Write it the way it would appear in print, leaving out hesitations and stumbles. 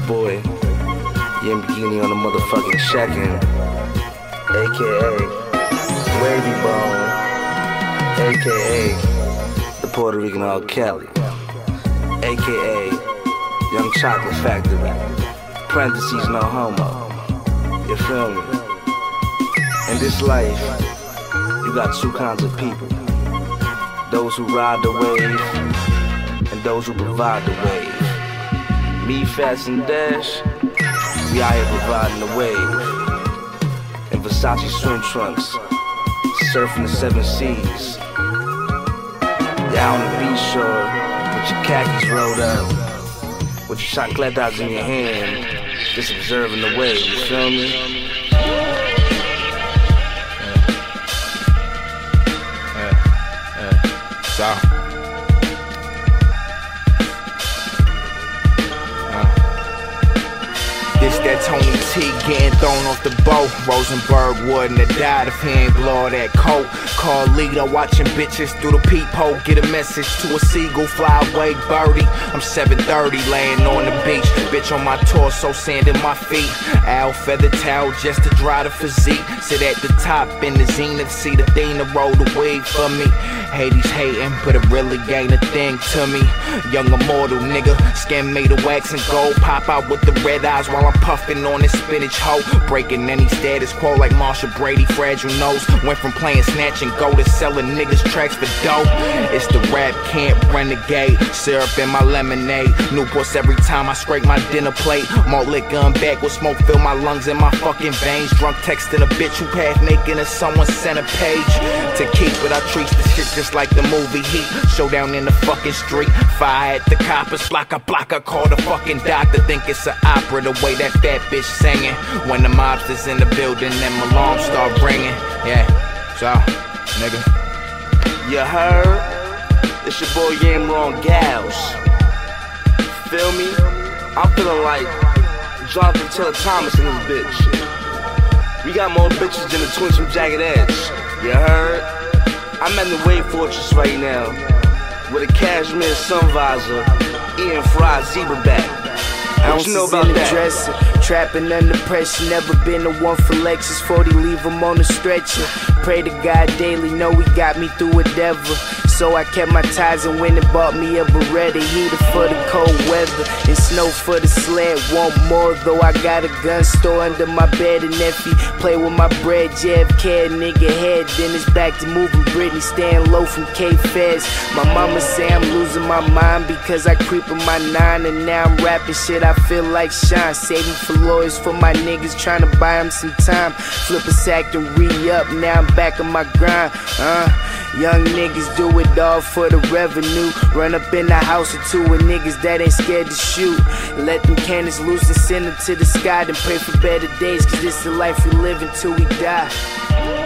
your boy Yamborghini on the motherfucking check-in, aka Wavybone, aka the Puerto Rican Alchemist, aka Young Chocolate Factory, parentheses no homo. You feel me? In this life, you got two kinds of people: those who ride the wave and those who provide the wave. Me, Fast and Dash, we out here providing the wave. In Versace swim trunks, surfing the 7 seas. You're on the beach shore with your khakis rolled up, with your chancletas in your hand, just observing the wave, you feel me? So this that Tony T getting thrown off the boat. Rosenburg wouldn't have died if he ain't blow that coat. Call leader watching bitches through the peephole. Get a message to a seagull, fly away birdie. I'm 7:30 laying on the beach. Bitch on my torso, sand in my feet. Owl feather towel just to dry the physique. Sit at the top in the zenith, see the thing to roll the wave for me. Hades hating, but it really ain't a thing to me. Young immortal nigga, skin made of wax and gold. Pop out with the red eyes while I'm puffing on this spinach hoe. Breaking any status quo like Marshall Brady, fragile nose. Went from playing snatch and go to selling niggas tracks for dope. It's the rap camp renegade, syrup in my lemonade. Newports every time I scrape my dinner plate. Malt liquor and back with smoke fill my lungs and my fucking veins. Drunk texting a bitch who half naked and someone sent a page. To keep it, I treat the shit just like the movie Heat. Showdown in the fucking street, fire at the coppers. Blocker, call the fucking doctor. Think it's an opera the way that fat bitch singing. When the mobsters in the building and my alarm start ringing. Yeah, so, nigga. You heard? It's your boy Yammer on gals. Feel me? I'm feeling like Jonathan Taylor Thomas in this bitch. We got more bitches than the twins from Jagged Edge. You heard? I'm at the Wave Fortress right now with a cashmere sun visor, eating fried zebra back. What you know about that? Dresser, trapping under pressure, never been the one for lectures. 40 leave him on the stretcher. Pray to God daily, know he got me through whatever. So I kept my ties and went and bought me a Beretta. Heater for the cold weather and snow for the sled. Want more though, I got a gun store under my bed. And if he play with my bread, JFK nigga head. Then it's back to moving Britney, staying low from K-Feds. My mama say I'm losing my mind because I creep in my 9. And now I'm rapping shit I feel like Sean. Saving for lawyers for my niggas, trying to buy them some time. Flip a sack and re-up, now I'm back on my grind. Young niggas do it all for the revenue. Run up in the house or two with niggas that ain't scared to shoot. Let them cannons loose and send them to the sky. Then pray for better days, cause this the life we live until we die.